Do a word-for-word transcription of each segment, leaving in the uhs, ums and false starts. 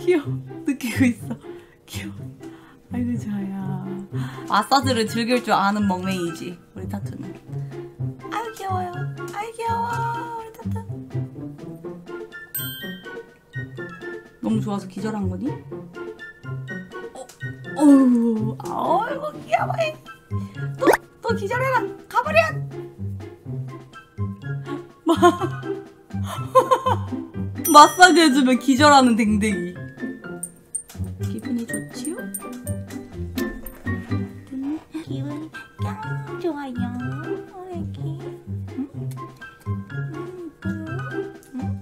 귀여워. 느끼고 있어. 귀여워. 아이고 좋아요. 마사지를 즐길 줄 아는 멍맹이지 우리 타투는. 아유 귀여워요. 아유 귀여워 우리 타투. 너무 좋아서 기절한 거니? 어, 어우, 아이고 귀여워. 또, 또 기절해라. 가버려. 마사지 해주면 기절하는 댕댕이. 기분이 좋지요? 기분이 짱 좋아요. 애기. 응? 응?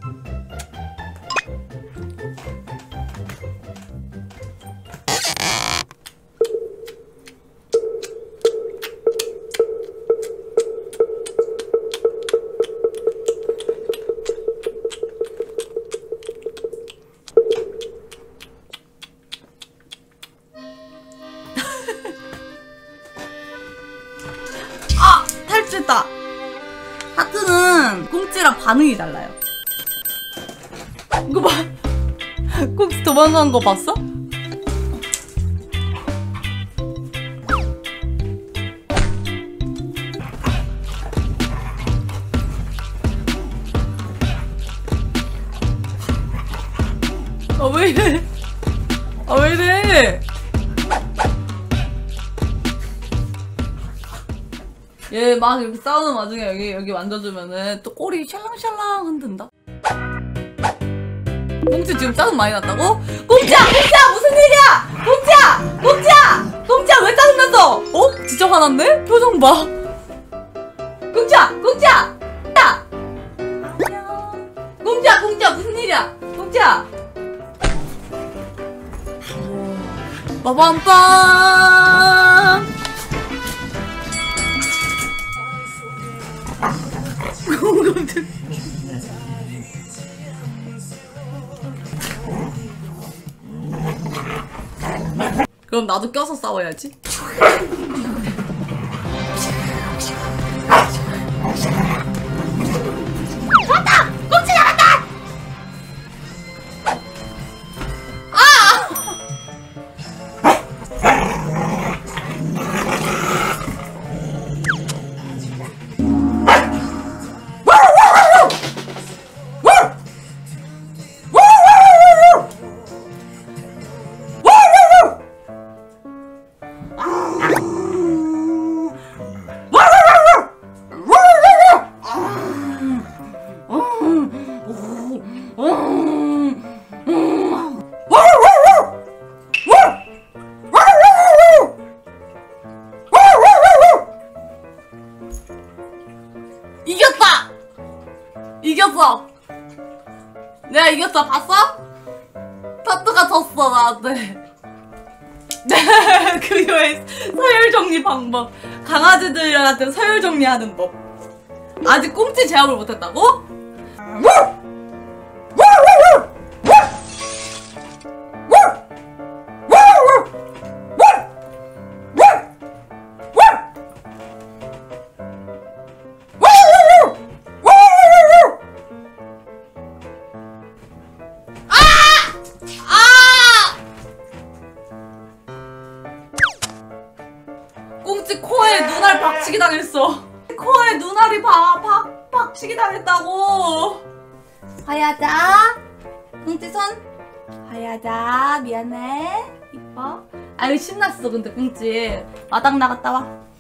탈출했다. 하트는 꽁찌랑 반응이 달라요. 이거 봐. 꽁찌 도망간 거 봤어? 아 왜 이래? 아 왜 이래? 얘 막 이렇게 싸우는 와중에 여기 여기 만져주면은 또 꼬리 샬랑샬랑 흔든다. 꽁치 지금 짜증 많이 났다고? 꽁치야! 꽁치야! 무슨 일이야! 꽁치야! 꽁치야! 꽁치야 왜 짜증났어? 어? 진짜 화났네? 표정 봐. 꽁치야! 꽁치야! 야! 꽁치야! 꽁치야 무슨 일이야? 꽁치야! 빠밤빰! 그럼 나도 껴서 싸워야지. 잡았다! 꽁치 잡았다! 아! 이겼다! 이겼어! 내가 이겼어, 봤어? 타투가 졌어, 나한테. 그녀의 서열정리 방법. 강아지들한테 서열정리하는 법. 아직 꽁치 제압을 못했다고? 꽁치 코에 눈알 박치기 당했어. 코에 눈알이 박, 박, 박치기 당했다고. 하야자. 꽁치 손. 하야자. 미안해. 이뻐. 아유 신났어 근데 꽁치. 마당 나갔다 와.